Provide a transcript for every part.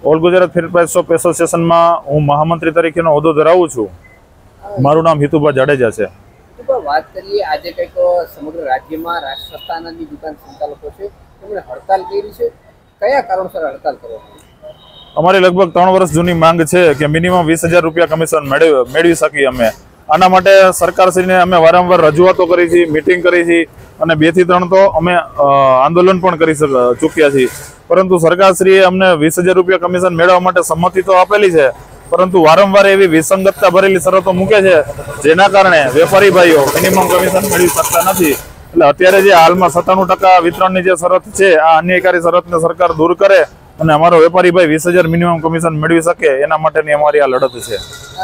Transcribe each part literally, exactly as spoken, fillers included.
All Gujarat fair price shop એસોસિએશનમાં હું મહામંત્રી તરીકેનો હોદ્દો ધરાવું છું। મારું નામ હિતુભા જાડેજા છે। વાત કરીએ આજે કંઈક સમગ્ર રાજ્યમાં રાષ્ટ્ર સત્તાનાની દુકાન સંચાલકો છે તેમણે હડતાલ કરી છે, કયા કારણસર હડતાલ કરવામાં? અમારી લગભગ ત્રણ વર્ષ જૂની માંગ છે કે મિનિમમ વીસ હજાર રૂપિયા કમિશન મેળવી મેળવી શકીએ અમે। આના માટે સરકારશ્રીને અમે વારંવાર રજૂઆતો કરી છે, મિટિંગ કરી છે અને બે થી ત્રણ તો અમે આંદોલન પણ કરી ચૂક્યા છીએ, પરંતુ સરકારશ્રીએ અમને વીસ હજાર રૂપિયા કમિશન મેળવવા માટે સંમતિ તો આપેલી છે, પરંતુ વારંવાર એવી વિસંગતતા ભરેલી શરતો મૂકે છે જેના કારણે વેપારી ભાઈઓ મિનિમમ કમિશન મેળવી શકતા નથી। એટલે અત્યારે જે હાલમાં સત્તાણું ટકા વિતરણની જે શરત છે આ અન્યાયકારી શરતને સરકાર દૂર કરે અને અમારો વેપારી ભાઈ વીસ હજાર મિનિમમ કમિશન મેળવી શકે એના માટેની અમારી આ લડત છે।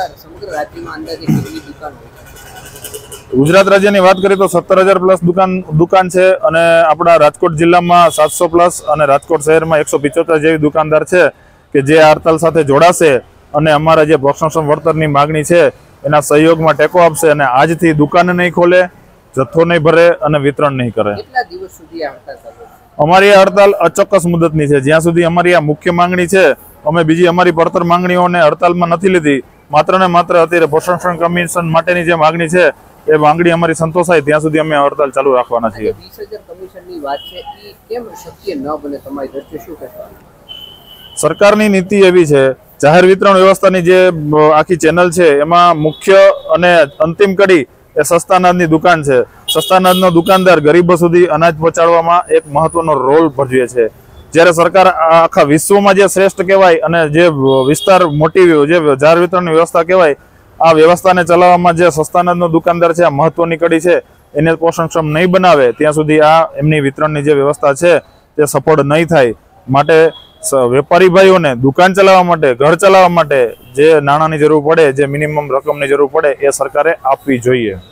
ગુજરાત રાજ્યની વાત કરીએ તો સત્તર હજાર પ્લસ દુકાન દુકાન છે અને આપણા રાજકોટ જિલ્લામાં સાતસો પ્લસ અને રાજકોટ શહેરમાં એકસો પિચોતેર જેવી દુકાનદાર છે કે જે આ હડતાલ સાથે જોડાશે અને અમારા જે પ્રોક્ષણ વળતરની માગણી છે એના સહયોગમાં ટેકો આપશે અને આજથી દુકાન નહીં ખોલે, જથ્થો નહીં ભરે અને વિતરણ નહીં કરે। કેટલા દિવસ સુધી આ હડતાલ ચાલુ છે? અમારી આ હડતાલ અચોક્કસ મુદતની છે, જ્યાં સુધી અમારી આ મુખ્ય માંગણી છે, અમે બીજી અમારી પડતર માંગણીઓને હડતાલમાં નથી લીધી। માત્ર ને માત્ર અત્યારે પોષણ કમિશન માટેની જે માગણી છે એ માંગણી અમારી સંતોષાય ત્યાં સુધી અમે હડતાલ ચાલુ રાખવાના છીએ। વીસ હજાર કમિશનની વાત છે એ કેમ શક્ય ન બને તમારી દ્રષ્ટિએ શું કહેશો? સરકારની નીતિ એવી છે, જાહેર વિતરણ વ્યવસ્થાની જે આખી ચેનલ છે એમાં મુખ્ય અને અંતિમ કડી એ સસ્તા અનાજની દુકાન છે। સસ્તા અનાજનો દુકાનદાર ગરીબો સુધી અનાજ પહોંચાડવામાં એક મહત્વનો રોલ ભજવે છે। જ્યારે સરકાર આખા વિશ્વમાં જે શ્રેષ્ઠ કહેવાય અને જે વિસ્તાર મોટી જે જાહેર વિતરણની વ્યવસ્થા કહેવાય, આ વ્યવસ્થાને ચલાવવામાં જે સસ્તા અનાજનો દુકાનદાર છે આ મહત્વની કડી છે, એને પોષણક્ષમ નહીં બનાવે ત્યાં સુધી આ એમની વિતરણની જે વ્યવસ્થા છે તે સફળ નહીં થાય। માટે વેપારી ભાઈઓને દુકાન ચલાવવા માટે, ઘર ચલાવવા માટે જે નાણાંની જરૂર પડે, જે મિનિમમ રકમની જરૂર પડે એ સરકારે આપવી જોઈએ।